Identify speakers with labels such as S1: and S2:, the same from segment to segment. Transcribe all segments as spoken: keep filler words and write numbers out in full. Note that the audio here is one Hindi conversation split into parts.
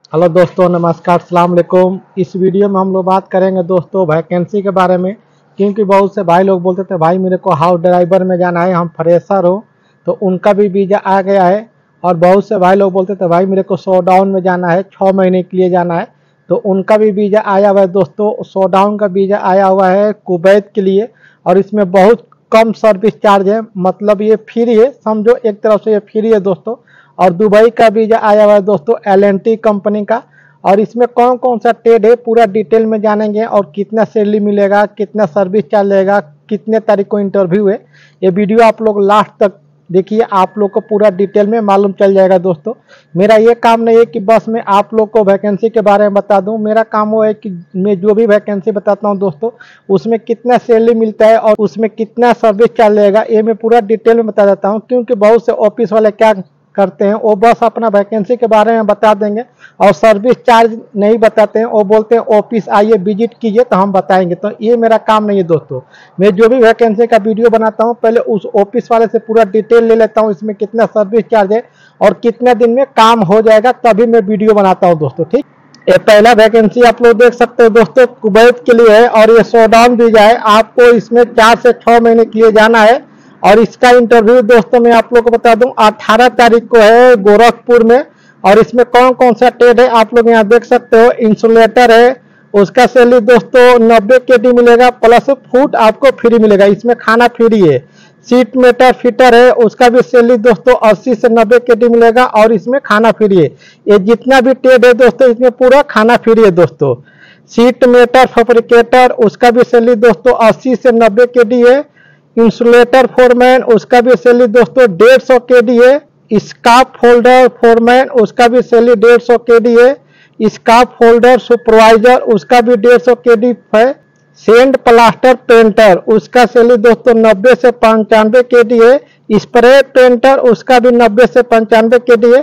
S1: हेलो दोस्तों, नमस्कार, सलाम अलैकुम। इस वीडियो में हम लोग बात करेंगे दोस्तों वैकेंसी के बारे में। क्योंकि बहुत से भाई लोग बोलते थे भाई मेरे को हाउस ड्राइवर में जाना है, हम फ्रेशर हो, तो उनका भी वीज़ा आ गया है। और बहुत से भाई लोग बोलते थे भाई मेरे को शो डाउन में जाना है, छः महीने के लिए जाना है, तो उनका भी वीज़ा आया हुआ है दोस्तों। शो डाउन का वीज़ा आया हुआ है कुवैत के लिए, और इसमें बहुत कम सर्विस चार्ज है, मतलब ये फ्री है, समझो एक तरफ से ये फ्री है दोस्तों। और दुबई का वीज़ा आया हुआ है दोस्तों एल एन टी कंपनी का। और इसमें कौन कौन सा ट्रेड है पूरा डिटेल में जानेंगे, और कितना सैलरी मिलेगा, कितना सर्विस चार्ज लगेगा, कितने तारीख को इंटरव्यू है। ये वीडियो आप लोग लास्ट तक देखिए, आप लोग को पूरा डिटेल में मालूम चल जाएगा दोस्तों। मेरा ये काम नहीं है कि बस मैं आप लोग को वैकेंसी के बारे में बता दूं। मेरा काम वो है कि मैं जो भी वैकेंसी बताता हूं दोस्तों, उसमें कितना सैलरी मिलता है और उसमें कितना सर्विस चार्ज लगेगा, ये मैं पूरा डिटेल में बता देता हूं। क्योंकि बहुत से ऑफिस वाले क्या करते हैं, वो बस अपना वैकेंसी के बारे में बता देंगे और सर्विस चार्ज नहीं बताते हैं। वो बोलते हैं ऑफिस आइए विजिट कीजिए तो हम बताएंगे। तो ये मेरा काम नहीं है दोस्तों। मैं जो भी वैकेंसी का वीडियो बनाता हूँ पहले उस ऑफिस वाले से पूरा डिटेल ले लेता हूँ, इसमें कितना सर्विस चार्ज है और कितने दिन में काम हो जाएगा, तभी मैं वीडियो बनाता हूँ दोस्तों। ठीक, ये पहला वैकेंसी आप लोग देख सकते हो दोस्तों, कुवैत के लिए है और ये शो डाउन वीजा है। आपको इसमें चार से छः महीने के लिए जाना है। और इसका इंटरव्यू दोस्तों मैं आप लोग को बता दूं अठारह तारीख को है गोरखपुर में। और इसमें कौन कौन सा ट्रेड है आप लोग यहाँ देख सकते हो। इंसुलेटर है, उसका सैलरी दोस्तों नब्बे के डी मिलेगा, प्लस फूड आपको फ्री मिलेगा, इसमें खाना फ्री है। सीट मेटर फिटर है, उसका भी सैलरी दोस्तों अस्सी से नब्बे के डी मिलेगा और इसमें खाना फ्री है। ये जितना भी ट्रेड है दोस्तों इसमें पूरा खाना फ्री है दोस्तों। सीट मेटर फैब्रिकेटर, उसका भी सैलरी दोस्तों अस्सी से नब्बे के डी है। इंसुलेटर फोरमैन, उसका भी सैलरी दोस्तों डेढ़ सौ के डी है। स्काफ फोल्डर फोरमैन, उसका भी सैलरी डेढ़ सौ के डी है। स्काफ फोल्डर सुपरवाइजर, उसका भी डेढ़ सौ के डी है। सेंड प्लास्टर पेंटर, उसका सैलरी दोस्तों नब्बे से पंचानवे के डी है। स्प्रे पेंटर, उसका भी नब्बे से पंचानवे के डी है।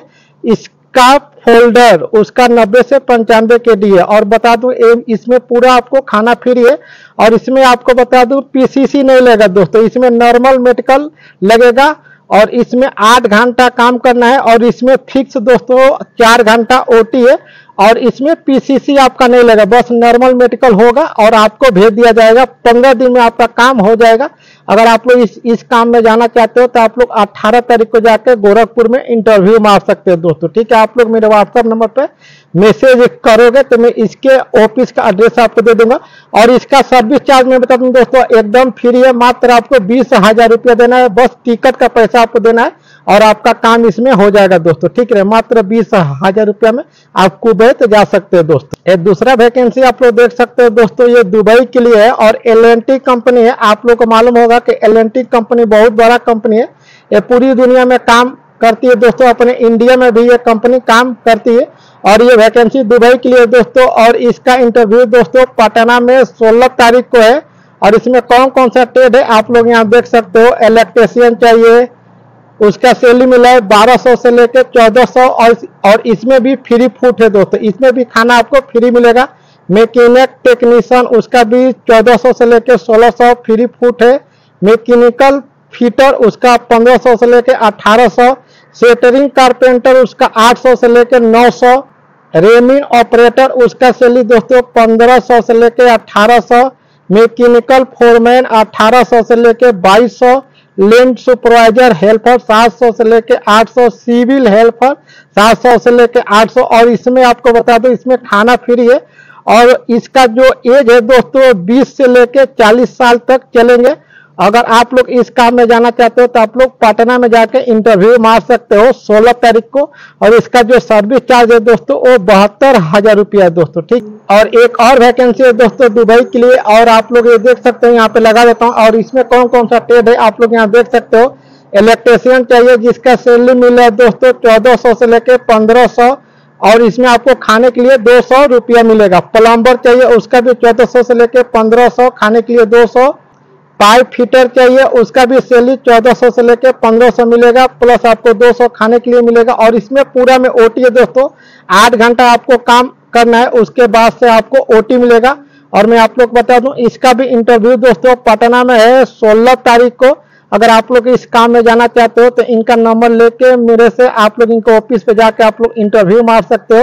S1: स्काफ फोल्डर, उसका नब्बे से पंचानवे के डी है। और बता दूं इसमें पूरा आपको खाना फ्री है। और इसमें आपको बता दूं पी सी सी नहीं लगेगा दोस्तों, इसमें नॉर्मल मेडिकल लगेगा। और इसमें आठ घंटा काम करना है और इसमें फिक्स दोस्तों चार घंटा ओ टी है। और इसमें पी सी सी आपका नहीं लगेगा, बस नॉर्मल मेडिकल होगा और आपको भेज दिया जाएगा। पंद्रह दिन में आपका काम हो जाएगा। अगर आप लोग इस इस काम में जाना चाहते हो तो आप लोग अठारह तारीख को जाकर गोरखपुर में इंटरव्यू मार सकते हो दोस्तों। ठीक है, आप लोग मेरे व्हाट्सएप नंबर पे मैसेज करोगे तो मैं इसके ऑफिस का एड्रेस आपको दे दूंगा। और इसका सर्विस चार्ज मैं बता दूं दोस्तों एकदम फ्री है, मात्र आपको बीस हजार रुपया देना है, बस टिकट का पैसा आपको देना है और आपका काम इसमें हो जाएगा दोस्तों। ठीक है, मात्र बीस हजार रुपया में आप कुवैत जा सकते हो दोस्तों। एक दूसरा वैकेंसी आप लोग देख सकते हो दोस्तों, ये दुबई के लिए है और एल एन टी कंपनी है। आप लोग को मालूम होगा कि एल एन टी कंपनी बहुत बड़ा कंपनी है, ये पूरी दुनिया में काम करती है दोस्तों। अपने इंडिया में भी ये कंपनी काम करती है और ये वैकेंसी दुबई के लिए दोस्तों। और इसका इंटरव्यू दोस्तों पटना में सोलह तारीख को है। और इसमें कौन कौन सा ट्रेड है आप लोग यहाँ देख सकते हो। इलेक्ट्रिशियन चाहिए, उसका सैलरी मिला है बारह सौ से लेकर चौदह सौ। और और इसमें भी फ्री फूड है दोस्तों, इसमें भी खाना आपको फ्री मिलेगा। मैकेनिक टेक्नीशियन, उसका भी चौदह सौ से लेकर सोलह सौ फ्री फूड है। मैकेनिकल फिटर, उसका पंद्रह सौ से लेकर अठारह सौ। सेटरिंग कारपेंटर, उसका आठ सौ से लेकर नौ सौ। रेमिंग ऑपरेटर, उसका सैलरी दोस्तों पंद्रह सौ से लेकर अठारह सौ। मैकेनिकल फोरमैन अठारह सौ से लेकर बाईस सौ। लैंड सुपरवाइजर हेल्पर सात सौ से लेकर आठ सौ। सिविल हेल्पर सात सौ से लेकर आठ सौ। और इसमें आपको बता दो इसमें खाना फ्री है। और इसका जो एज है दोस्तों बीस से लेकर चालीस साल तक चलेंगे। अगर आप लोग इस काम में जाना चाहते हो तो आप लोग पटना में जाकर इंटरव्यू मार सकते हो सोलह तारीख को। और इसका जो सर्विस चार्ज है दोस्तों वो बहत्तर हजार रुपया है दोस्तों। ठीक, और एक और वैकेंसी है दोस्तों दुबई के लिए, और आप लोग ये देख सकते हो यहाँ पे लगा देता हूँ। और इसमें कौन कौन सा ट्रेड है आप लोग यहाँ देख सकते हो। इलेक्ट्रिशियन चाहिए, जिसका सैलरी मिला है दोस्तों चौदह सौ से लेकर पंद्रह सौ। और इसमें आपको खाने के लिए दो सौ रुपया मिलेगा। प्लम्बर चाहिए, उसका भी चौदह सौ से लेकर पंद्रह सौ, खाने के लिए दो सौ। पाइप फिटर चाहिए, उसका भी सैलरी चौदह सौ से लेकर पंद्रह सौ मिलेगा, प्लस आपको दो सौ खाने के लिए मिलेगा। और इसमें पूरा में ओटी है दोस्तों, आठ घंटा आपको काम करना है, उसके बाद से आपको ओटी मिलेगा। और मैं आप लोग बता दूं इसका भी इंटरव्यू दोस्तों पटना में है सोलह तारीख को। अगर आप लोग इस काम में जाना चाहते हो तो इनका नंबर लेके मेरे से आप लोग इनको ऑफिस पे जाके आप लोग इंटरव्यू मार सकते हो।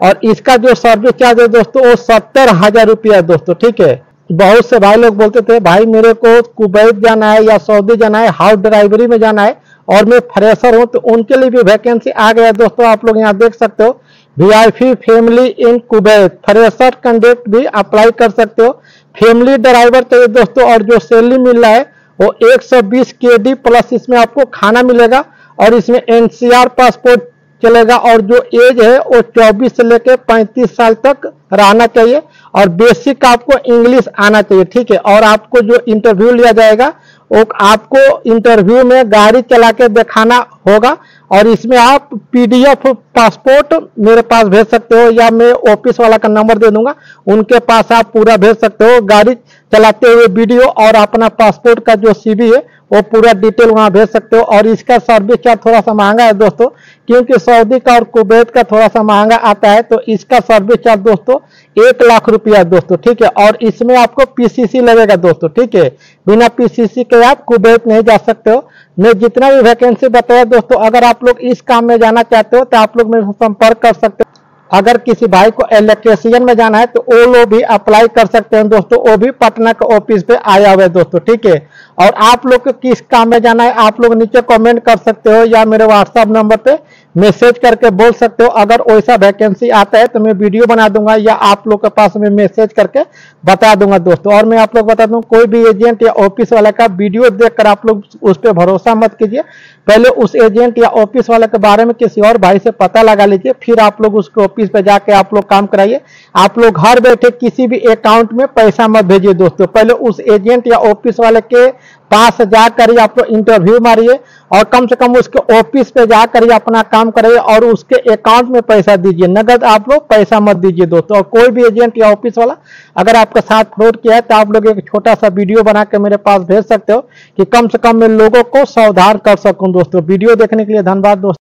S1: और इसका जो सर्विस चार्ज है दोस्तों वो सत्तर हजार रुपया है दोस्तों, ठीक है। बहुत से भाई लोग बोलते थे भाई मेरे को कुवैत जाना है या सऊदी जाना है, हाउस ड्राइवरी में जाना है और मैं फ्रेशर हूं, तो उनके लिए भी वैकेंसी आ गया है दोस्तों। आप लोग यहाँ देख सकते हो, VIP family in Kuwait, fresher candidate भी अप्लाई कर सकते हो। फैमिली ड्राइवर चाहिए दोस्तों, और जो सैलरी मिल रहा है वो एक सौ बीस के डी प्लस इसमें आपको खाना मिलेगा, और इसमें एनसीआर पासपोर्ट चलेगा, और जो एज है वो चौबीस से लेकर पैंतीस साल तक रहना चाहिए, और बेसिक आपको इंग्लिश आना चाहिए, ठीक है। और आपको जो इंटरव्यू लिया जाएगा वो आपको इंटरव्यू में गाड़ी चला के दिखाना होगा, और इसमें आप पीडीएफ पासपोर्ट मेरे पास भेज सकते हो, या मैं ऑफिस वाला का नंबर दे दूंगा, उनके पास आप पूरा भेज सकते हो गाड़ी चलाते हुए वीडियो, और अपना पासपोर्ट का जो सीवी है वो पूरा डिटेल वहां भेज सकते हो। और इसका सर्विस चार्ज थोड़ा सा महंगा है दोस्तों, क्योंकि सऊदी का और कुवैत का थोड़ा सा महंगा आता है, तो इसका सर्विस चार्ज दोस्तों एक लाख रुपया दोस्तों, ठीक है। और इसमें आपको पीसीसी लगेगा दोस्तों, ठीक है। बिना पीसीसी के आप कुवैत नहीं जा सकते हो। मैं जितना भी वैकेंसी बताया दोस्तों, अगर आप लोग इस काम में जाना चाहते हो तो आप लोग मेरे से संपर्क कर सकते हो। अगर किसी भाई को इलेक्ट्रिशियन में जाना है तो वो लोग भी अप्लाई कर सकते हैं दोस्तों, वो भी पटना के ऑफिस पे आया हुआ है दोस्तों, ठीक है। और आप लोग को किस काम में जाना है आप लोग नीचे कमेंट कर सकते हो, या मेरे व्हाट्सएप नंबर पे मैसेज करके बोल सकते हो। अगर वैसा वैकेंसी आता है तो मैं वीडियो बना दूंगा, या आप लोग के पास में मैसेज करके बता दूंगा दोस्तों। और मैं आप लोग बता दूं, कोई भी एजेंट या ऑफिस वाले का वीडियो देखकर आप लोग उस पर भरोसा मत कीजिए। पहले उस एजेंट या ऑफिस वाले के बारे में किसी और भाई से पता लगा लीजिए, फिर आप लोग उसके ऑफिस पे जाके आप लोग काम कराइए। आप लोग घर बैठे किसी भी अकाउंट में पैसा मत भेजिए दोस्तों, पहले उस एजेंट या ऑफिस वाले के पास जाकर ही आप लोग इंटरव्यू मारिए, और कम से कम उसके ऑफिस पे जाकर ही अपना काम कराइए, और उसके अकाउंट में पैसा दीजिए। नगद आप लोग पैसा मत दीजिए दोस्तों। और कोई भी एजेंट या ऑफिस वाला अगर आपके साथ फ्रॉड किया है तो आप लोग एक छोटा सा वीडियो बना के मेरे पास भेज सकते हो, कि कम से कम मैं लोगों को सावधान कर सकूं दोस्तों। वीडियो देखने के लिए धन्यवाद दोस्तों।